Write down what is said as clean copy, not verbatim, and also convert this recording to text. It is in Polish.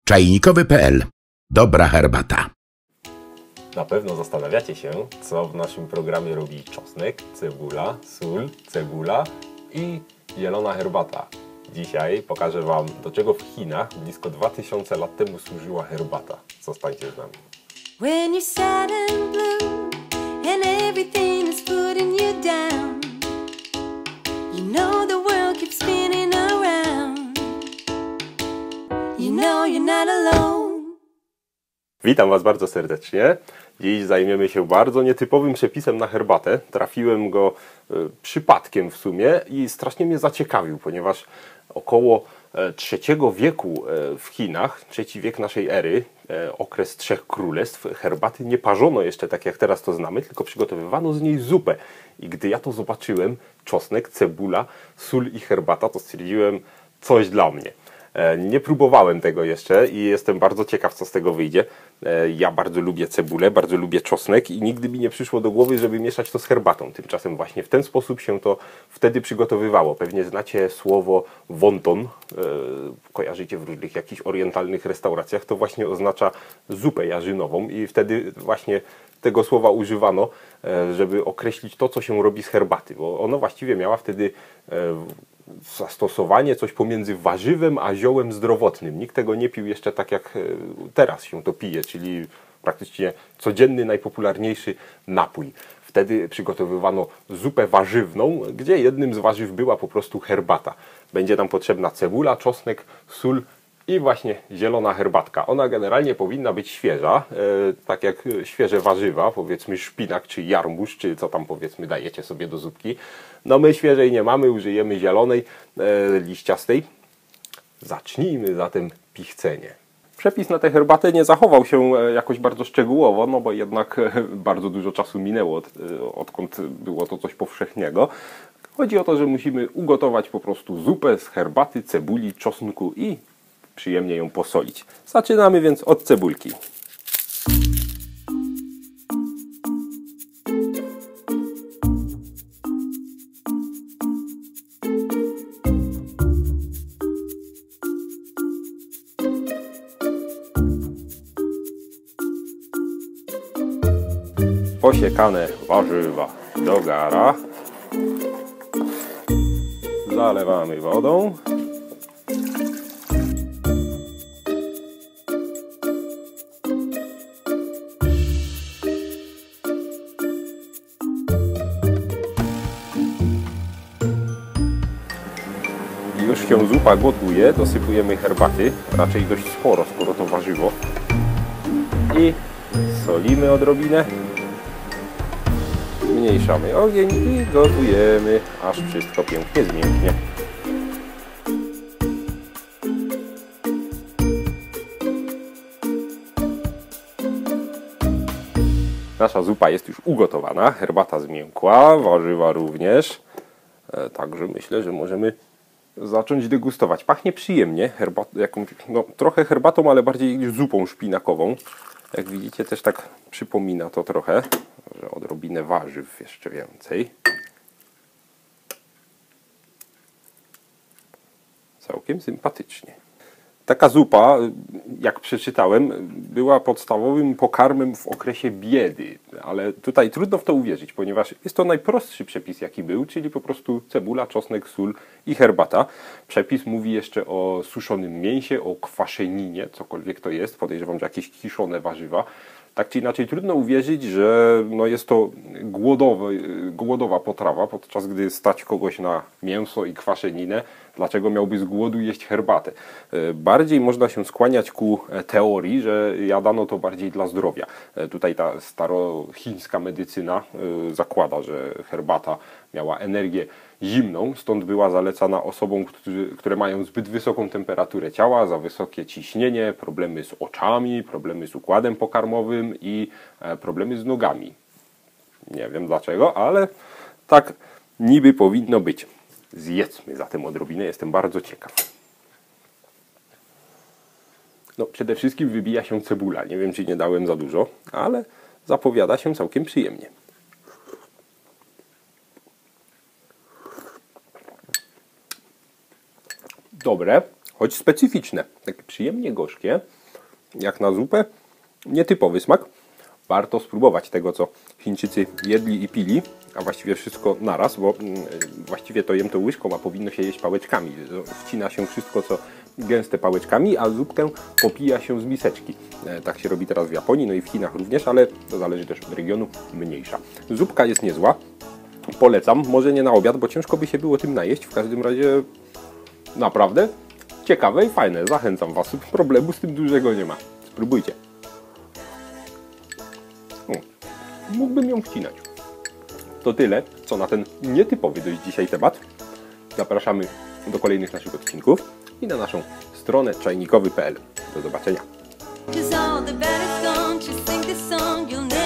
Czajnikowy.pl. Dobra herbata. Na pewno zastanawiacie się, co w naszym programie robi czosnek, cebula, sól, cebula i zielona herbata. Dzisiaj pokażę Wam, do czego w Chinach blisko 2000 lat temu służyła herbata. Zostańcie z nami. When you're sad and blue and everything is putting you down, you know the world keeps spinning around, you know you're not alone. Witam Was bardzo serdecznie. Dziś zajmiemy się bardzo nietypowym przepisem na herbatę. Trafiłem go przypadkiem w sumie i strasznie mnie zaciekawił, ponieważ około III wieku w Chinach, III wiek naszej ery, okres trzech królestw, herbaty nie parzono jeszcze tak jak teraz to znamy, tylko przygotowywano z niej zupę. I gdy ja to zobaczyłem, czosnek, cebula, sól i herbata, to stwierdziłem, coś dla mnie. Nie próbowałem tego jeszcze i jestem bardzo ciekaw, co z tego wyjdzie. Ja bardzo lubię cebulę, bardzo lubię czosnek i nigdy mi nie przyszło do głowy, żeby mieszać to z herbatą. Tymczasem właśnie w ten sposób się to wtedy przygotowywało. Pewnie znacie słowo wonton, kojarzycie w różnych jakichś orientalnych restauracjach. To właśnie oznacza zupę jarzynową i wtedy właśnie tego słowa używano, żeby określić to, co się robi z herbaty. Bo ono właściwie miała wtedy zastosowanie coś pomiędzy warzywem a ziołem zdrowotnym. Nikt tego nie pił jeszcze tak jak teraz się to pije, czyli praktycznie codzienny, najpopularniejszy napój. Wtedy przygotowywano zupę warzywną, gdzie jednym z warzyw była po prostu herbata. Będzie nam potrzebna cebula, czosnek, sól i właśnie zielona herbatka. Ona generalnie powinna być świeża, tak jak świeże warzywa, powiedzmy szpinak czy jarmuż, czy co tam powiedzmy dajecie sobie do zupki. No my świeżej nie mamy, użyjemy zielonej, liściastej. Zacznijmy zatem pichcenie. Przepis na tę herbatę nie zachował się jakoś bardzo szczegółowo, no bo jednak bardzo dużo czasu minęło, odkąd było to coś powszechnego. Chodzi o to, że musimy ugotować po prostu zupę z herbaty, cebuli, czosnku i przyjemnie ją posolić. Zaczynamy więc od cebulki. Posiekane warzywa do gara. Zalewamy wodą. Już się zupa gotuje, dosypujemy herbaty, raczej dość sporo, skoro to warzywo. I solimy odrobinę. Zmniejszamy ogień i gotujemy, aż wszystko pięknie zmięknie. Nasza zupa jest już ugotowana, herbata zmiękła, warzywa również. Także myślę, że możemy zacząć degustować. Pachnie przyjemnie, trochę herbatą, ale bardziej zupą szpinakową. Jak widzicie, też tak przypomina to trochę, że odrobinę warzyw jeszcze więcej. Całkiem sympatycznie. Taka zupa, jak przeczytałem, była podstawowym pokarmem w okresie biedy, ale tutaj trudno w to uwierzyć, ponieważ jest to najprostszy przepis, jaki był, czyli po prostu cebula, czosnek, sól i herbata. Przepis mówi jeszcze o suszonym mięsie, o kwaszeninie, cokolwiek to jest, podejrzewam, że jakieś kiszone warzywa. Tak czy inaczej trudno uwierzyć, że jest to głodowa potrawa, podczas gdy stać kogoś na mięso i kwaszeninę, dlaczego miałby z głodu jeść herbatę. Bardziej można się skłaniać ku teorii, że jadano to bardziej dla zdrowia. Tutaj ta starochińska medycyna zakłada, że herbata miała energię zimną, stąd była zalecana osobom, które mają zbyt wysoką temperaturę ciała, za wysokie ciśnienie, problemy z oczami, problemy z układem pokarmowym i problemy z nogami. Nie wiem dlaczego, ale tak niby powinno być. Zjedzmy zatem odrobinę, jestem bardzo ciekaw. Przede wszystkim wybija się cebula. Nie wiem, czy nie dałem za dużo, ale zapowiada się całkiem przyjemnie. Dobre, choć specyficzne. Takie przyjemnie gorzkie, jak na zupę. Nietypowy smak. Warto spróbować tego, co Chińczycy jedli i pili, a właściwie wszystko naraz, bo właściwie to jem to łyżką, a powinno się jeść pałeczkami. Wcina się wszystko, co gęste pałeczkami, a zupkę popija się z miseczki. Tak się robi teraz w Japonii, no i w Chinach również, ale to zależy też od regionu, mniejsza. Zupka jest niezła, polecam, może nie na obiad, bo ciężko by się było tym najeść, w każdym razie naprawdę ciekawe i fajne, zachęcam Was, problemu z tym dużego nie ma. Spróbujcie. Mógłbym ją wcinać. To tyle, co na ten nietypowy dość dzisiaj temat. Zapraszamy do kolejnych naszych odcinków i na naszą stronę czajnikowy.pl. Do zobaczenia. 'Cause all the bad is gone, just sing this song, you'll never